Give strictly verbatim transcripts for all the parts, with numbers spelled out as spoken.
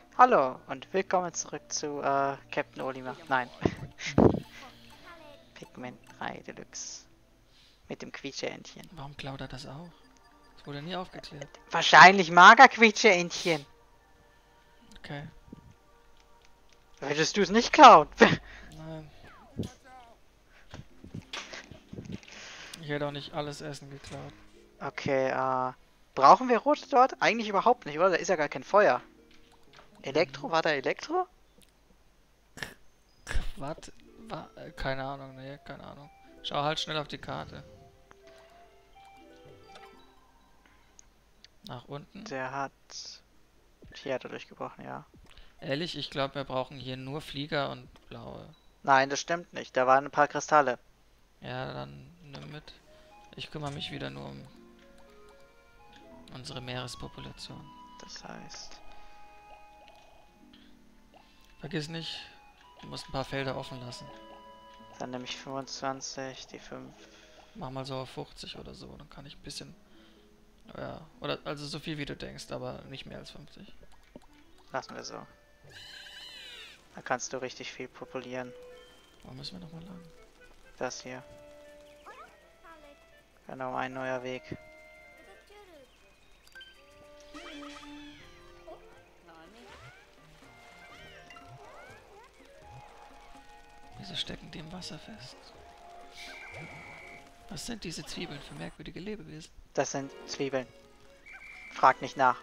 Hallo und willkommen zurück zu äh, Captain Olimar. Nein. Pikmin drei Deluxe. Mit dem Quietscheentchen. Warum klaut er das auch? Das wurde nie aufgeklärt. Wahrscheinlich mag er Quietscheentchen. Okay. Würdest du es nicht klauen? Nein. Ich hätte auch nicht alles Essen geklaut. Okay, äh. Brauchen wir Rot dort? Eigentlich überhaupt nicht, oder? Da ist ja gar kein Feuer. Elektro? War da Elektro? Was? Wa äh, keine Ahnung, nee, keine Ahnung. Schau halt schnell auf die Karte. Nach unten. Der hat. Hier hat er durchgebrochen, ja. Ehrlich, ich glaube, wir brauchen hier nur Flieger und blaue. Nein, das stimmt nicht. Da waren ein paar Kristalle. Ja, dann nimm mit. Ich kümmere mich wieder nur um unsere Meerespopulation. Das heißt. Vergiss nicht, du musst ein paar Felder offen lassen. Dann nehme ich fünfundzwanzig, die fünf. Mach mal so auf fünfzig oder so, dann kann ich ein bisschen... Ja, oder also so viel wie du denkst, aber nicht mehr als fünfzig. Lassen wir so. Da kannst du richtig viel populieren. Wo müssen wir nochmal lang? Das hier. Genau, ein neuer Weg. Wieso stecken die im Wasser fest? Was sind diese Zwiebeln für merkwürdige Lebewesen? Das sind Zwiebeln. Frag nicht nach.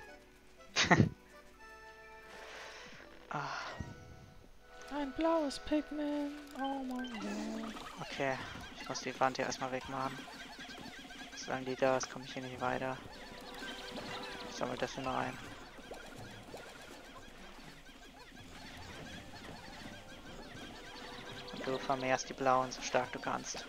Ah, Ein blaues Pigment. Oh mein Gott. okay, ich muss die Wand hier erstmal wegmachen. Solange die da ist, komme ich hier nicht weiter. Ich sammle das hier noch ein. Und du vermehrst die blauen so stark du kannst.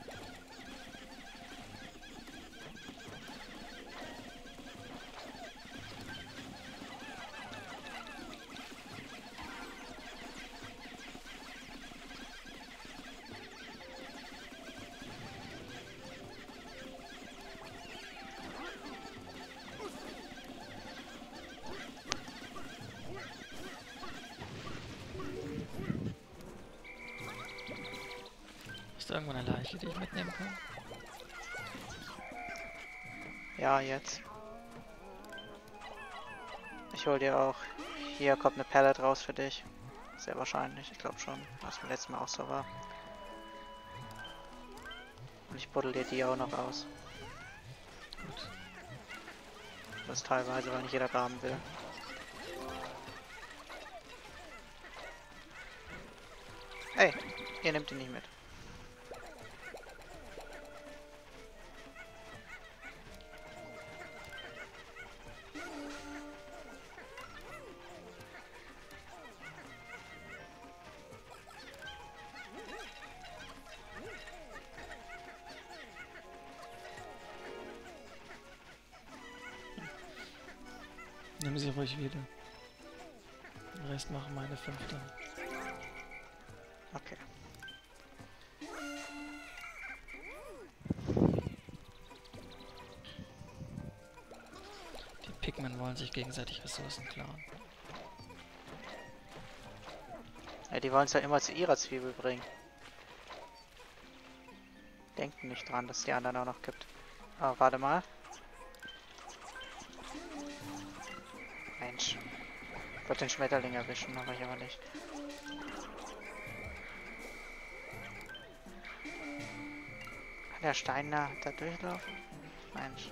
Ist da irgendwo eine Leiche, die ich mitnehmen kann? Ja, jetzt. Ich hol dir auch. Hier kommt eine Pallet raus für dich. Sehr wahrscheinlich, ich glaube schon. Was beim letzten Mal auch so war. Und ich buddel dir die auch noch aus. Gut. Das teilweise, weil nicht jeder graben will. Ey, ihr nehmt ihn nicht mit. Nimm sie ruhig wieder. Den Rest machen meine fünf dann. Okay. Die Pigmen wollen sich gegenseitig Ressourcen klauen. Ja, die wollen es ja immer zu ihrer Zwiebel bringen. Denken nicht dran, dass es die anderen auch noch gibt. Oh, warte mal. Mensch. Ich wollte den Schmetterling erwischen, mache ich aber nicht. Kann der Stein da, da durchlaufen? Mensch.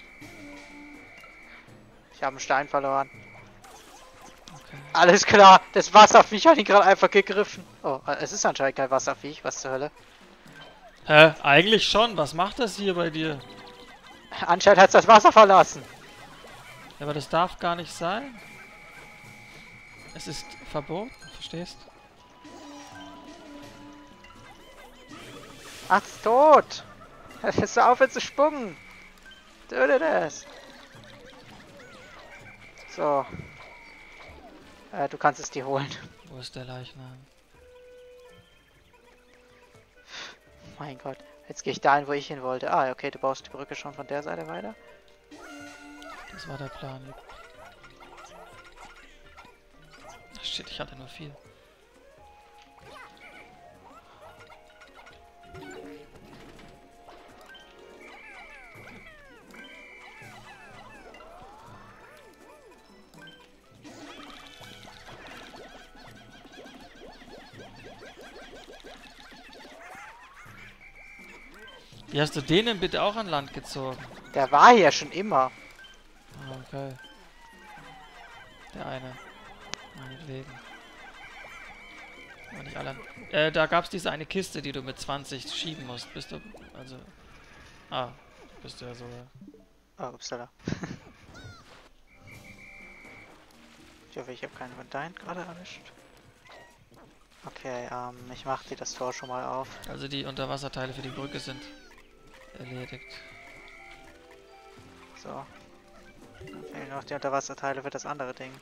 Ich habe einen Stein verloren. Okay. Alles klar, das Wasserviech hat ihn gerade einfach gegriffen. Oh, es ist anscheinend kein Wasserviech, was zur Hölle. Hä? Eigentlich schon. Was macht das hier bei dir? Anscheinend hat es das Wasser verlassen. Ja, aber das darf gar nicht sein. Es ist verboten, verstehst? Ach, es ist tot. Es ist aufhört zu spucken. Töte das. So. Äh, du kannst es dir holen. Wo ist der Leichnam? Mein Gott. Jetzt gehe ich dahin, wo ich hin wollte. Ah, okay, du baust die Brücke schon von der Seite weiter. Das war der Plan. shit, ich hatte nur viel. Wie hast du den denn bitte auch an Land gezogen? Der war hier schon immer. Ah, okay. Der eine. Meinetwegen. Aber nicht alle. Äh, da gab's diese eine Kiste, die du mit zwanzig schieben musst. Bist du. Also. Ah, bist du ja so. Oh, upsala. Ich hoffe, ich habe keinen von deinen gerade erwischt. Okay, ähm, ich mach dir das Tor schon mal auf. Also die Unterwasserteile für die Brücke sind erledigt. So. Dann fehlen noch die Unterwasserteile für das andere Ding.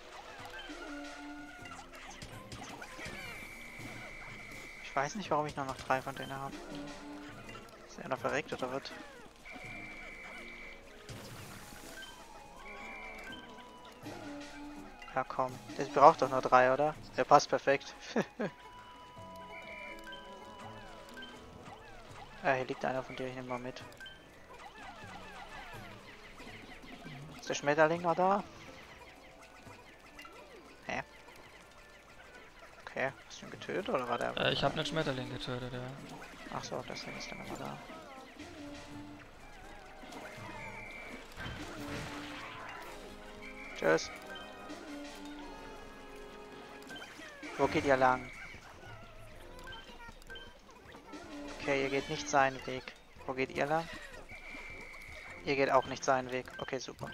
Ich weiß nicht, warum ich nur noch drei von denen habe. Ist er noch verreckt oder wird? Ja komm, der braucht doch nur drei, oder? Der passt perfekt. Ja, hier liegt einer von dir, ich nehme mal mit. Ist der Schmetterling noch da? Hä? Okay, hast du ihn getötet oder war der? Äh, ich habe einen Schmetterling getötet, ja. Ach so, deswegen ist der nochmal da. Tschüss. Wo geht ihr lang? Okay, ihr geht nicht seinen Weg. Wo geht ihr lang? Ihr geht auch nicht seinen Weg. Okay, super.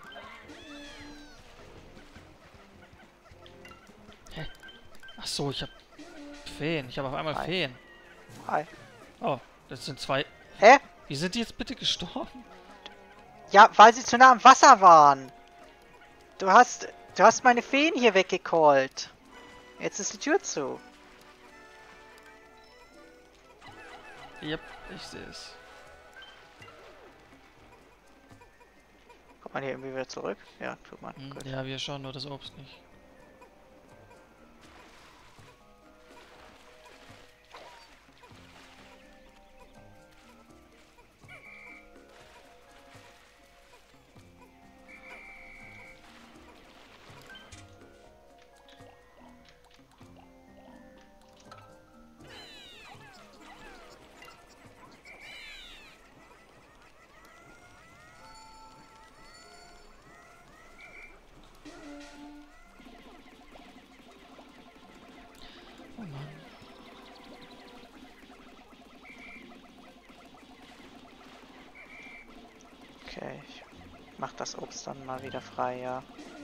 Hä? Ach so, ich hab Feen. Ich habe auf einmal Hi. Feen. Hi. Oh, das sind zwei. Hä? Wie sind die jetzt bitte gestorben? Ja, weil sie zu nah am Wasser waren. Du hast, du hast meine Feen hier weggecallt. Jetzt ist die Tür zu. Yep, ich sehe es. Kommt man hier irgendwie wieder zurück? Ja, tut man. Hm, Gut. ja, wir schauen nur das Obst nicht. Oh Mann. Okay, ich mach das Obst dann mal wieder frei, ja.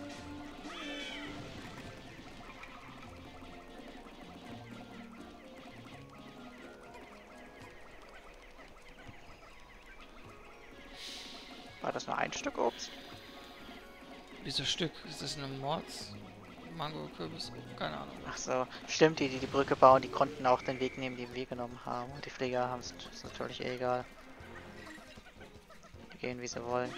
War das nur ein Stück Obst? Wieso Stück? Ist das eine Mords? Mango-Kürbis? Keine Ahnung. Ach so, stimmt, die, die die Brücke bauen, die konnten auch den Weg nehmen, den wir genommen haben. Und die Flieger haben es, ist natürlich eh egal. Die gehen, wie sie wollen.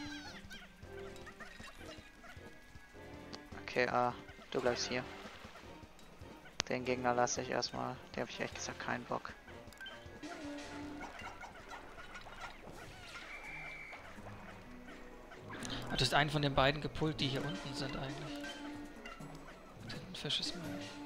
Okay, ah, du bleibst hier. Den Gegner lasse ich erstmal. Den habe ich ehrlich gesagt keinen Bock. Ah, du hast einen von den beiden gepult, die hier unten sind eigentlich. Tintenfisch ist meine ich.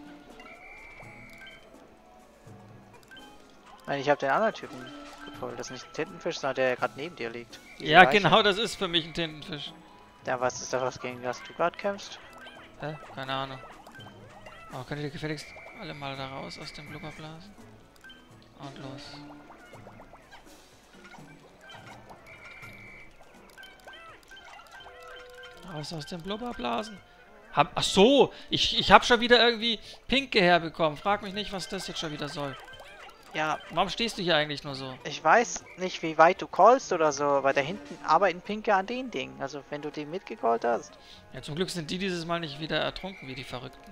Nein, ich habe den anderen Typen gepult. Das ist nicht ein Tintenfisch, sondern der gerade neben dir liegt. Die Ja, Leiche. genau, das ist für mich ein Tintenfisch. Ja, was ist das, was gegen das du gerade kämpfst? Hä? Keine Ahnung. Oh, könnt ihr gefälligst alle mal da raus aus dem Blubberblasen? Und los. Raus aus dem Blubberblasen. Hab, ach so, ich, ich hab schon wieder irgendwie Pinke herbekommen. Frag mich nicht, was das jetzt schon wieder soll. Ja, Warum stehst du hier eigentlich nur so? ich weiß nicht, wie weit du callst oder so, aber da hinten arbeiten Pinke an den Dingen. Also, wenn du die mitgecallt hast. Ja, zum Glück sind die dieses Mal nicht wieder ertrunken wie die Verrückten.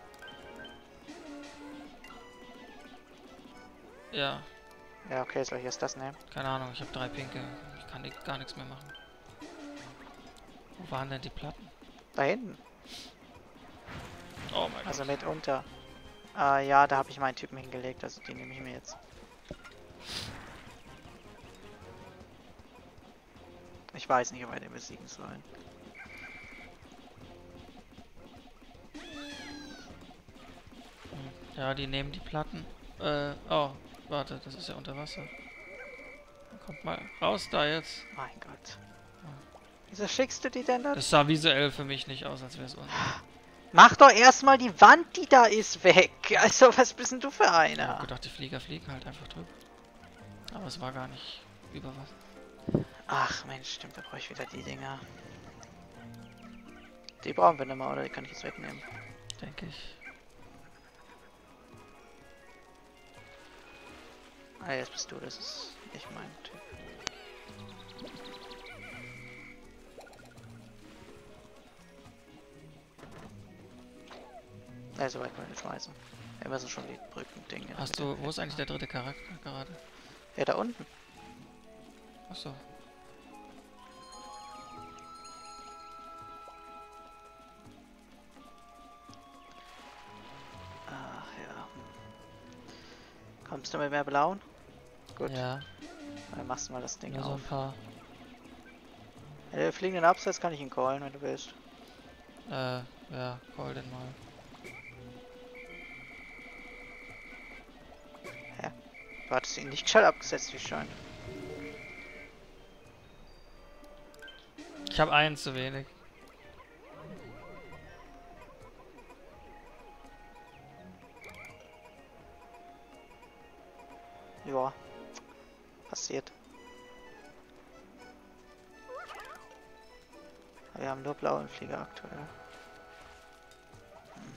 Ja, Ja, okay, soll ich jetzt das nehmen? keine Ahnung, ich habe drei Pinke. Ich kann ni- gar nichts mehr machen. Wo waren denn die Platten? Da hinten. Oh mein Also Gott. mitunter. Äh, ja, da habe ich meinen Typen hingelegt, also die nehme ich mir jetzt. Ich weiß nicht, ob wir den besiegen sollen. Hm. Ja, die nehmen die Platten. Äh, oh, warte, das ist ja unter Wasser. Kommt mal raus da jetzt. Mein Gott. Wieso schickst du die denn da? Das sah visuell für mich nicht aus, als wäre es unten. Mach doch erstmal die Wand, die da ist, weg. Also, was bist denn du für Ich hab einer? gedacht, die Flieger fliegen halt einfach drüber. Aber es war gar nicht über Wasser. Ach Mensch, stimmt, da brauche ich wieder die Dinger. Die brauchen wir nicht mehr, oder? Die kann ich jetzt wegnehmen. Denke ich. Ah, jetzt bist du, das ist nicht mein Typ. Ja, so weit kann ich nicht schmeißen. Ja, wir sind schon die Brückendinge. Hast du, wo ist eigentlich der dritte Charakter gerade? Ja, da unten. Achso. Ach ja. Kommst du mit mehr blauen? Gut. Ja, Dann machst du mal das Ding nur so auf. ein paar. Ja, der fliegenden Absatz kann ich ihn callen, wenn du willst. Äh, ja, call den mal. Hä? Du hattest ihn nicht gescheit abgesetzt, wie scheint. Ich habe einen zu wenig. Ja. Passiert. Wir haben nur blauen Flieger aktuell. Hm.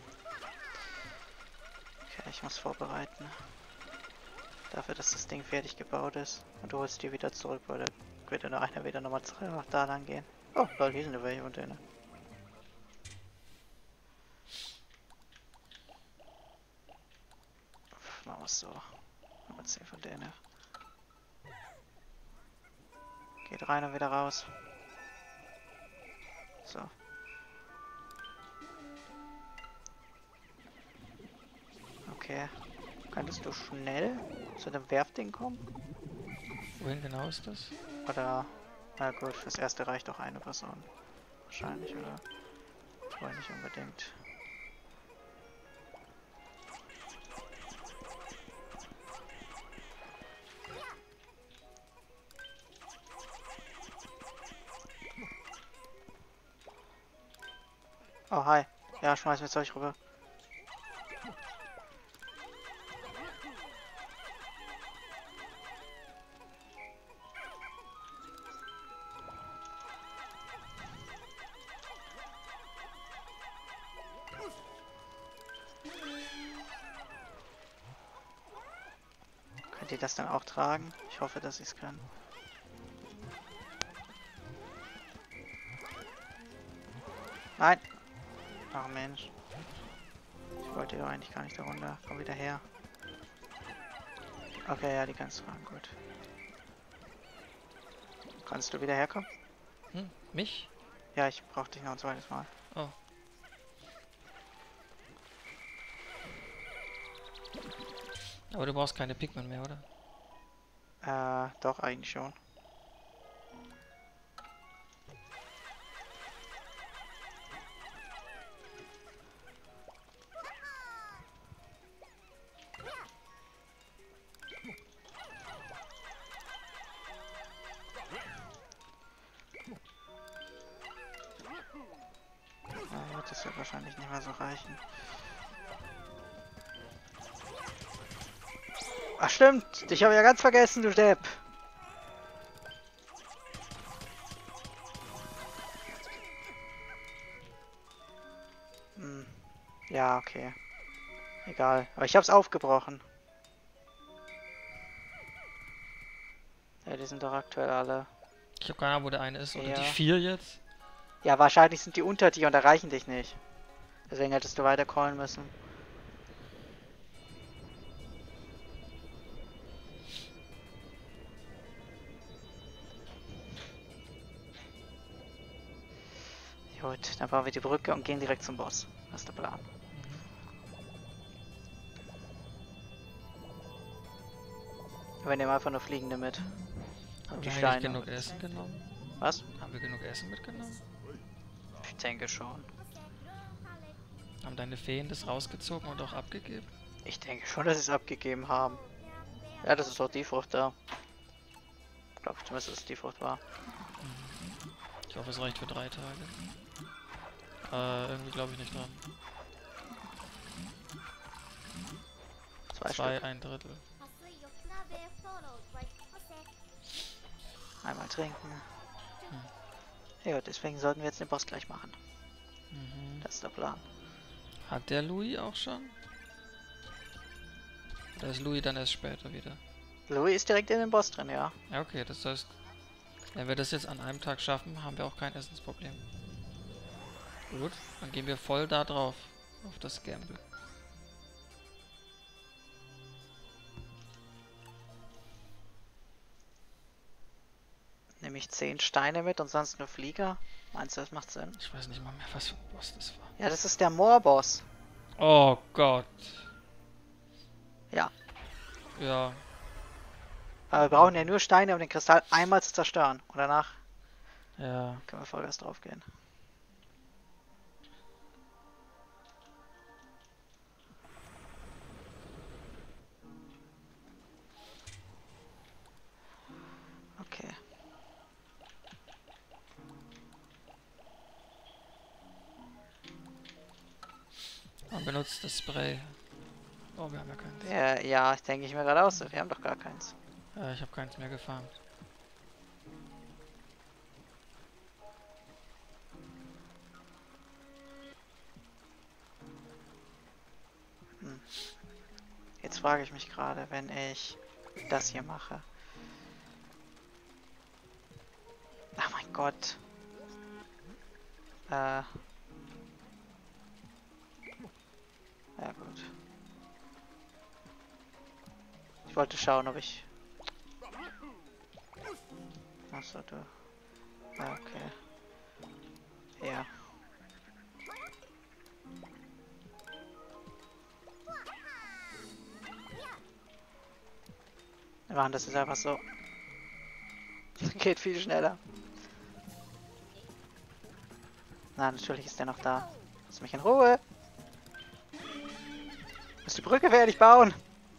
Okay, ich muss vorbereiten. Dafür, dass das Ding fertig gebaut ist. Und du holst die wieder zurück, weil da wird dann einer wieder nochmal zurück nach da lang gehen. Oh, Leute, hier sind ja welche von denen. Machen wir es so. Machen wir zehn von denen. Geht rein und wieder raus. So. Okay. Könntest du schnell zu dem Werfding kommen? Wohin genau ist das? Oder... Na gut, fürs erste reicht auch eine Person. Wahrscheinlich, oder? Wohl nicht unbedingt. Oh, hi. Ja, schmeiß mir Zeug rüber. Könnt ihr das dann auch tragen? Ich hoffe, dass ich es kann. Nein! Ach Mensch. Ich wollte doch eigentlich gar nicht darunter. Komm wieder her. Okay, ja, die kannst du tragen, gut. Kannst du wieder herkommen? Hm, mich? Ja, ich brauch dich noch ein zweites Mal. Oh. Aber du brauchst keine Pikmin mehr, oder? Äh, doch, eigentlich schon. Äh, das wird wahrscheinlich nicht mehr so reichen. Ach stimmt, dich habe ich ja ganz vergessen, du Depp. Hm. Ja, okay. Egal, aber ich hab's aufgebrochen. Ja, die sind doch aktuell alle. Ich habe keine Ahnung, wo der eine ist. Oder Ja. die vier jetzt? Ja, wahrscheinlich sind die unter dir und erreichen dich nicht. Deswegen hättest du weiter callen müssen. Gut, dann bauen wir die Brücke und gehen direkt zum Boss. Das ist der Plan. Wir nehmen einfach nur Fliegende mit. Haben Und wir die eigentlich Steine. genug Essen genommen? Was? Haben wir genug Essen mitgenommen? Ich denke schon. Haben deine Feen das rausgezogen und auch abgegeben? Ich denke schon, dass sie es abgegeben haben. Ja, das ist doch die Frucht da. Ich glaube zumindest, dass es die Frucht war. Ich hoffe, es reicht für drei Tage. Äh, irgendwie glaube ich nicht dran. Zwei, Zwei, Stück. ein Drittel. Einmal trinken. Ja, deswegen sollten wir jetzt den Boss gleich machen. Mhm. Das ist der Plan. Hat der Louis auch schon? Oder ist Louis dann erst später wieder? Louis ist direkt in den Boss drin, ja. Ja, okay, das heißt, wenn wir das jetzt an einem Tag schaffen, haben wir auch kein Essensproblem. Gut, dann gehen wir voll da drauf, auf das Gamble. Nehme ich zehn Steine mit und sonst nur Flieger. Meinst du, das macht Sinn? Ich weiß nicht mal mehr, was für ein Boss das war. Ja, das ist der Moorboss. Oh Gott. Ja. Ja. Aber wir brauchen ja nur Steine, um den Kristall einmal zu zerstören. Und danach Ja. können wir Vollgas drauf gehen. Okay. Man benutzt das Spray. Oh, wir haben ja keins. Ja, ja, ich denke ich mir gerade aus. Wir haben doch gar keins. Ja, ich habe keins mehr gefarmt. Hm. Jetzt frage ich mich gerade, wenn ich das hier mache. Ach mein Gott. Äh. Ja gut. Ich wollte schauen, ob ich... Achso, du... Ja, okay. Ja. Wir machen das jetzt einfach so. Geht viel schneller. Na, natürlich ist der noch da. Lass mich in Ruhe. Muss die Brücke fertig bauen.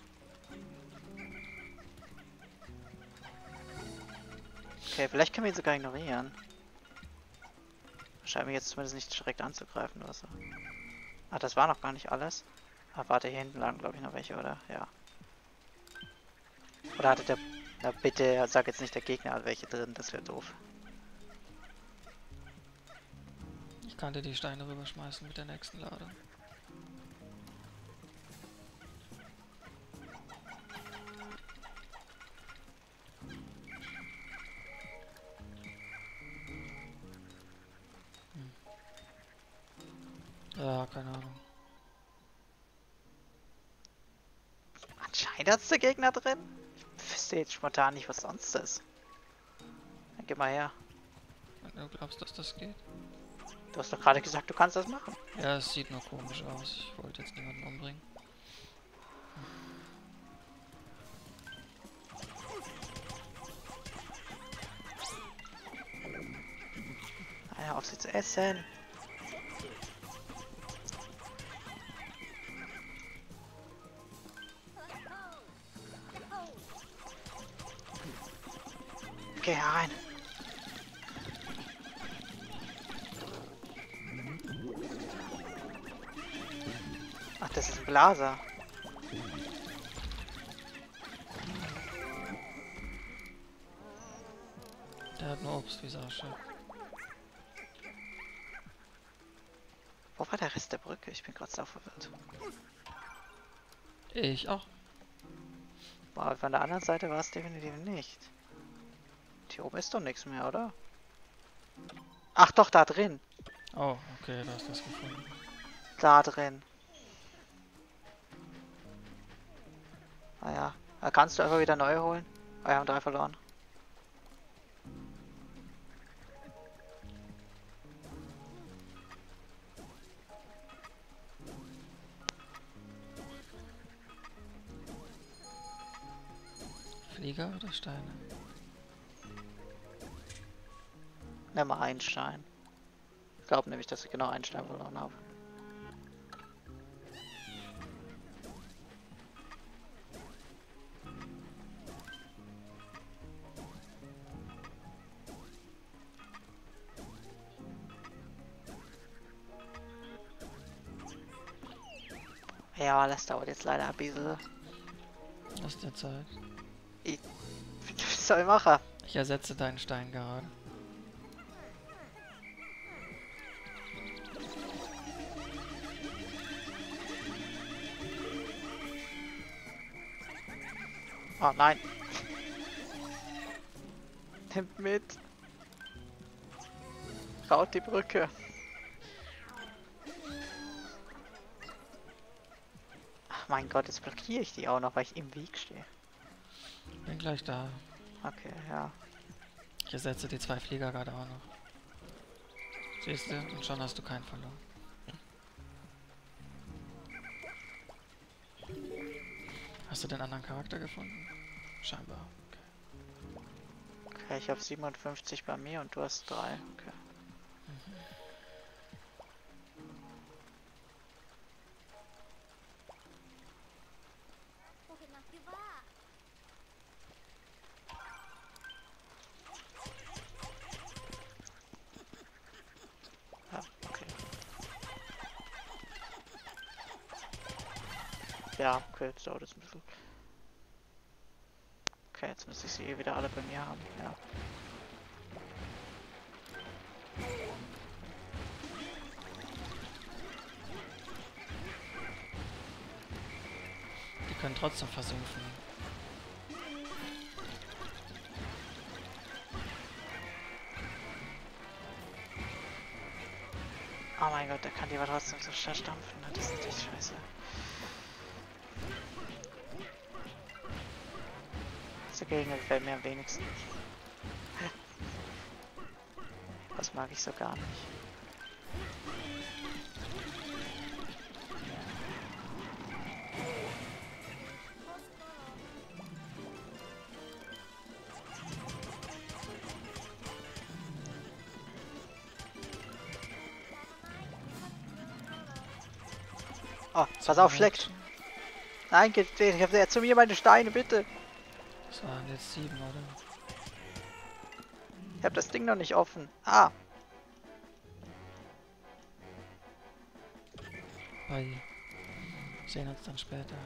Okay, vielleicht können wir ihn sogar ignorieren. Scheint mir jetzt zumindest nicht direkt anzugreifen oder so. Ah, das war noch gar nicht alles. Ah, warte, hier hinten lagen glaube ich noch welche, oder? Ja. Oder hatte der... Na bitte, sag jetzt nicht, der Gegner hat welche drin, das wäre doof. Ich kann dir die Steine rüberschmeißen mit der nächsten Ladung. Hm. Ja, keine Ahnung. Anscheinend hat's der Gegner drin. Ich wüsste jetzt spontan nicht, was sonst ist. Dann geh mal her. Du glaubst, dass das geht? Du hast doch gerade gesagt, du kannst das machen. Ja, es sieht nur komisch aus. Ich wollte jetzt niemanden umbringen. Naja, auf sie zu essen. Geh herein. Ach, das ist ein Blaser. Der hat nur Obst, wie es ausschaut. Wo war der Rest der Brücke? Ich bin gerade sau verwirrt. Ich auch. Wow, von der anderen Seite war es definitiv nicht. Hier oben ist doch nichts mehr, oder? Ach doch, da drin. Oh, okay, da hast du das gefunden. Da drin. Naja, da kannst du einfach wieder neu holen. Oh, wir haben drei verloren. Flieger oder Steine? Nimm mal einen Stein. Ich glaube nämlich, dass ich genau einen Stein verloren habe. Ja, das dauert jetzt leider ein bisschen. Lass dir Zeit. Ich, was soll ich machen? Ich ersetze deinen Stein gerade. Oh nein. Nimmt mit. Baut die Brücke. Ach mein Gott, jetzt blockiere ich die auch noch, weil ich im Weg stehe. Bin gleich da. Okay, ja. Ich ersetze die zwei Flieger gerade auch noch. Siehst du? Und schon hast du keinen verloren. Hast du den anderen Charakter gefunden? Scheinbar. Okay. Okay, ich habe siebenundfünfzig bei mir und du hast drei. Okay. Mhm. Ja, okay. Ja, okay, jetzt dauert es ein bisschen. Okay, jetzt müsste ich sie eh wieder alle bei mir haben, ja. Die können trotzdem versumpfen. Oh mein Gott, der kann die aber trotzdem so zerstampfen, ne? Das ist natürlich scheiße. Dieser Gegner gefällt mir am wenigsten. Das mag ich so gar nicht. Oh, pass auf, schlägt! Nein, geht, ich hab ja zu mir meine Steine, bitte! Das waren jetzt sieben, oder? Ich hab das Ding noch nicht offen. Ah! Bye. Sehen uns dann später.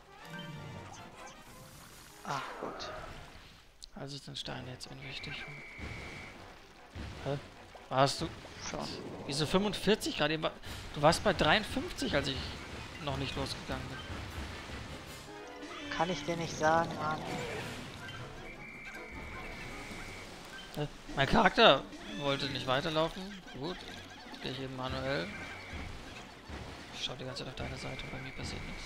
Ah, gut. Also sind Steine jetzt unwichtig. Hä? Warst du? Schon. Wieso fünfundvierzig gerade? eben war- Du warst bei dreiundfünfzig, als ich noch nicht losgegangen bin. Kann ich dir nicht sagen, Mann. Hä? Mein Charakter wollte nicht weiterlaufen. Gut. Gehe ich eben manuell. Ich schau die ganze Zeit auf deine Seite und bei mir passiert nichts.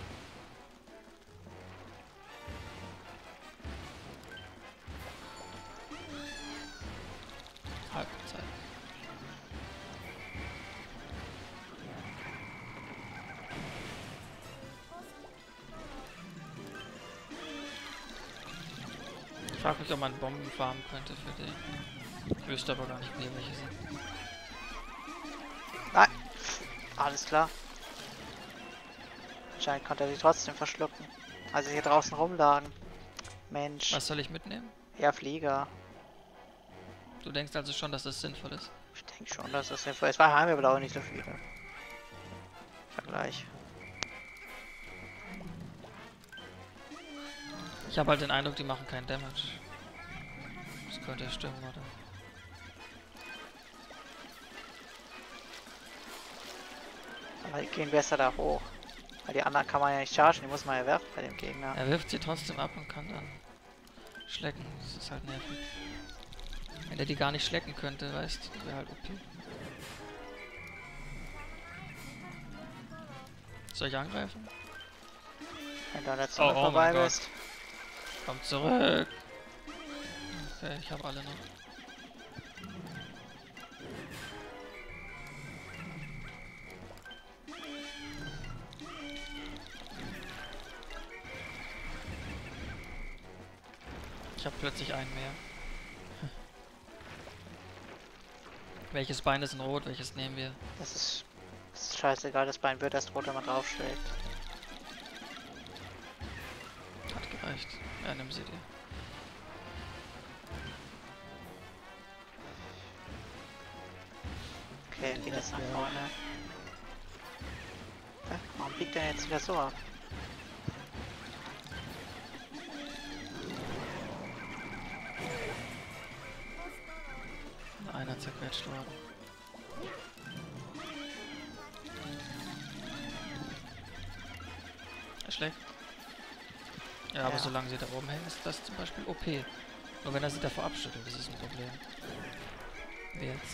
Halbzeit. Ich frage mich, ob man Bomben farmen könnte für den. Ich wüsste aber gar nicht, wie welche sind. Nein! Alles klar. Anscheinend konnte er sie trotzdem verschlucken. Als sie hier draußen rumlagen. Mensch. Was soll ich mitnehmen? Ja, Flieger. Du denkst also schon, dass das sinnvoll ist? Ich denke schon, dass das sinnvoll ist. Weil haben wir aber auch nicht so viele. Vergleich. Ich habe halt den Eindruck, die machen keinen Damage. Das könnte ja stimmen, oder? Aber die gehen besser da hoch. Weil die anderen kann man ja nicht chargen, die muss man ja werfen bei dem Gegner. Er wirft sie trotzdem ab und kann dann schlecken. Das ist halt nervig. Wenn er die gar nicht schlecken könnte, weißt du, wäre halt O P. Soll ich angreifen? Wenn du an der Zone Oh, oh vorbei mein bist. Komm zurück! Okay, ich habe alle noch. Ich habe plötzlich einen mehr. Welches Bein ist in Rot? Welches nehmen wir? Das ist, das ist scheißegal, das Bein wird erst rot, wenn man draufschlägt. Hat gereicht. Ja, nimm sie dir. Okay, geht jetzt nach vorne. Hä? Warum biegt der jetzt wieder so ab? Einer zerquetscht worden. Er schlägt. Ja, aber Ja. solange sie da oben hängen, ist das zum Beispiel O P. Nur wenn er sie davor abschüttelt, das ist ein Problem. Wie jetzt.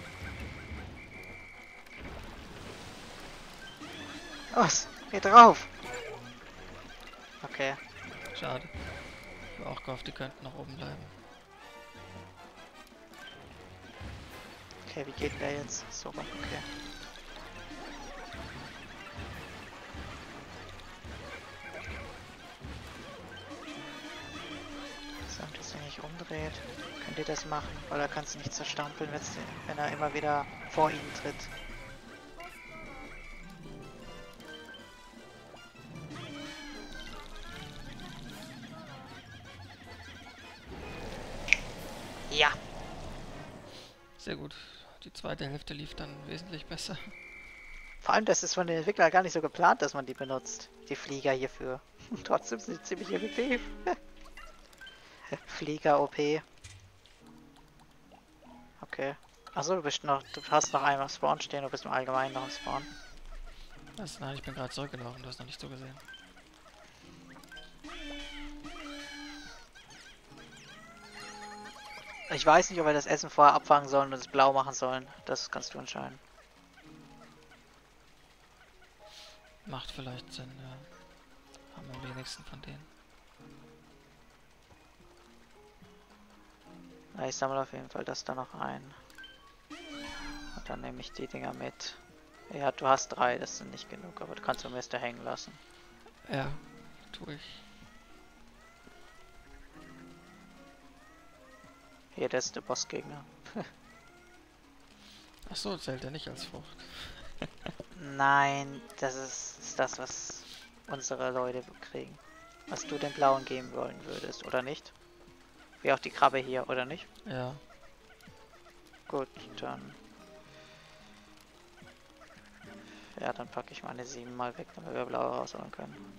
Was? Geh drauf! Okay. Schade. Ich habe auch gehofft, die könnten noch oben bleiben. Okay, wie geht der jetzt? So, okay. So, dass er nicht umdreht. Könnt ihr das machen? Weil er kann es nicht zerstampeln, wenn's- wenn er immer wieder vor ihnen tritt. Ja! Sehr gut. Die zweite Hälfte lief dann wesentlich besser. Vor allem, das ist von den Entwicklern gar nicht so geplant, dass man die benutzt. Die Flieger hierfür. Trotzdem sind sie ziemlich effektiv. Flieger O P. Okay. Achso, du bist noch. Du hast noch einmal Spawn stehen, du bist im Allgemeinen noch im Spawn. Was? Nein, ich bin gerade zurückgelaufen, du hast noch nicht so gesehen. Ich weiß nicht, ob wir das Essen vorher abfangen sollen und es blau machen sollen. Das kannst du entscheiden. Macht vielleicht Sinn, ja. Haben am wenigsten von denen. Na, ich sammle auf jeden Fall das da noch ein. Und dann nehme ich die Dinger mit. Ja, du hast drei, das sind nicht genug, aber du kannst am besten hängen lassen. Ja, tue ich. Hier, das ist der Bossgegner. Achso, zählt er nicht als Frucht. Nein, das ist, ist das, was unsere Leute kriegen. Was du den Blauen geben wollen würdest, oder nicht? Wie auch die Krabbe hier, oder nicht? Ja. Gut, dann... Ja, dann packe ich meine sieben mal weg, damit wir blaue rausholen können.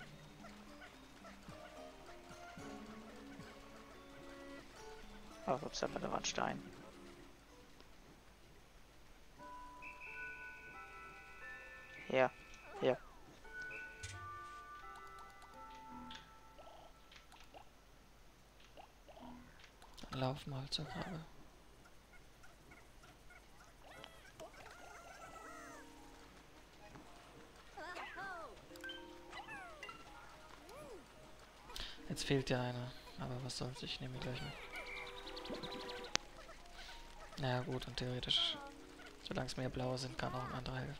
Oh, ups, aber da war ein Stein. Hier, hier. Dann lauf mal zur Krabbe. Jetzt fehlt ja einer, aber was soll's, ich nehme ihn gleich mit. Naja gut, und theoretisch, solange es mehr blaue sind, kann auch ein anderer helfen.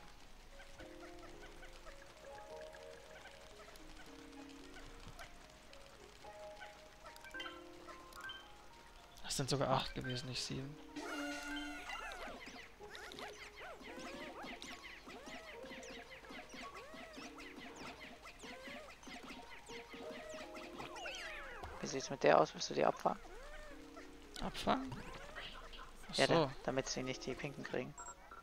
Es sind sogar acht gewesen, nicht sieben. Wie sieht's mit der aus? Willst du die abfangen? Abfangen? Ja, Achso, da, damit sie nicht die pinken kriegen.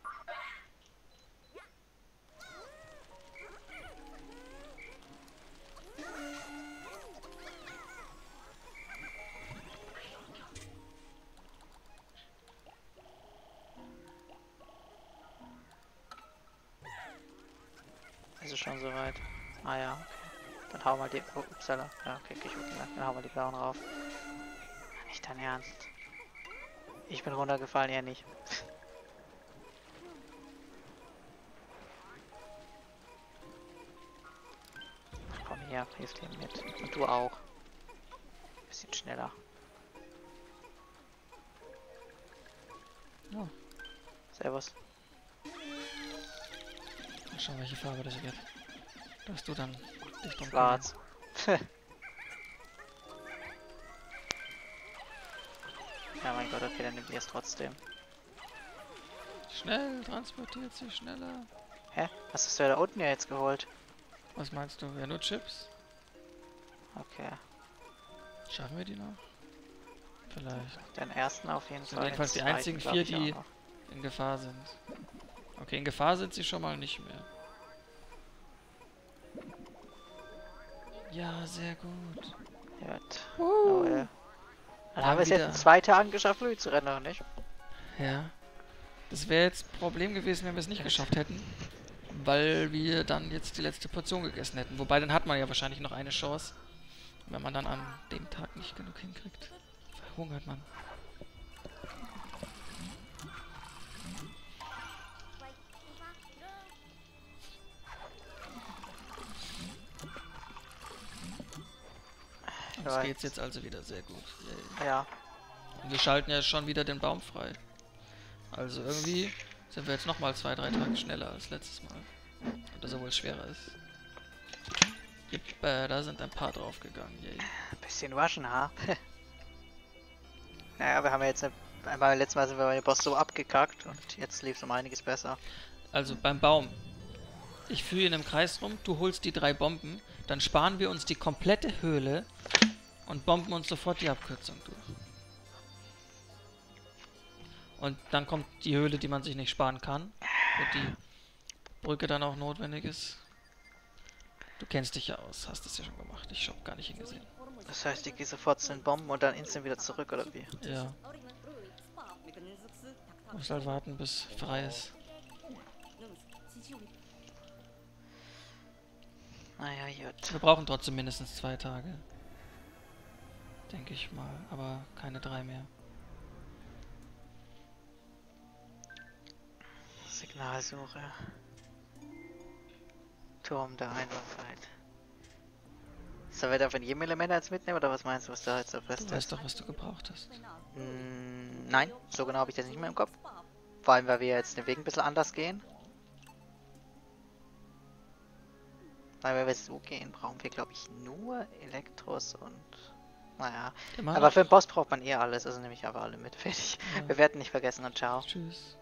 Ist es schon soweit? Ah ja, okay. Dann hau mal die... Oh, upsala. Ja, okay, krieg ich gut gemerkt. Dann hau mal die blauen rauf. Nicht dein Ernst. Ich bin runtergefallen, er nicht. Ach komm her, hilft ihm mit. Und du auch. Bisschen schneller. oh, Servus. mal schauen, welche Farbe das wird. Darfst du dann dich drum Schwarz. Ja, mein Gott, okay, dann nimmt ihr es trotzdem. Schnell, transportiert sie schneller. Hä? Was hast du da unten ja jetzt geholt? Was meinst du? Ja, nur Chips? Okay. Schaffen wir die noch? Vielleicht. Den ersten auf jeden Das sind Fall. jedenfalls die den zweiten, einzigen glaub vier, ich, auch die noch. in Gefahr sind. Okay, in Gefahr sind sie schon mal nicht mehr. Ja, sehr gut. Gut. Uh. Jawohl. Dann Mal haben wir es jetzt wieder. in zwei Tagen geschafft, Louis zu rennen, oder nicht? Ja. Das wäre jetzt ein Problem gewesen, wenn wir es nicht geschafft hätten. Weil wir dann jetzt die letzte Portion gegessen hätten. Wobei, dann hat man ja wahrscheinlich noch eine Chance. Wenn man dann an dem Tag nicht genug hinkriegt. Verhungert man. Uns Right. geht's jetzt also wieder sehr gut. Yay. Ja. Und wir schalten ja schon wieder den Baum frei. Also irgendwie sind wir jetzt nochmal zwei, drei Tage schneller als letztes Mal. Und das obwohl es schwerer ist. Yep, äh, da sind ein paar draufgegangen. Yay. Ein bisschen waschen, ha? Naja, wir haben ja jetzt eine, beim letzten Mal sind wir bei dem Boss so abgekackt und jetzt lief es um einiges besser. Also beim Baum. Ich führe ihn im Kreis rum, du holst die drei Bomben, dann sparen wir uns die komplette Höhle und bomben uns sofort die Abkürzung durch. Und dann kommt die Höhle, die man sich nicht sparen kann, wo die Brücke dann auch notwendig ist. Du kennst dich ja aus, hast es ja schon gemacht. Ich hab gar nicht hingesehen. Das heißt, ich gehe sofort zu den Bomben und dann instant wieder zurück, oder wie? Ja. Muss halt warten, bis frei ist. Naja, gut. Wir brauchen trotzdem mindestens zwei Tage. Denke ich mal, aber keine drei mehr. Signalsuche. Turm der Einwandheit. Sollen wir da von jedem Element eins mitnehmen, oder was meinst du, was da jetzt so fest Du weißt ist? doch, was du gebraucht hast. Mm, nein, so genau habe ich das nicht mehr im Kopf. Vor allem, weil wir jetzt den Weg ein bisschen anders gehen. Weil wenn wir so gehen, brauchen wir, glaube ich, nur Elektros und... Naja. Immer Aber noch? für den Boss braucht man eh alles, also nehme ich aber alle mit. Fertig. Ja. Wir werden nicht vergessen und ciao. Tschüss.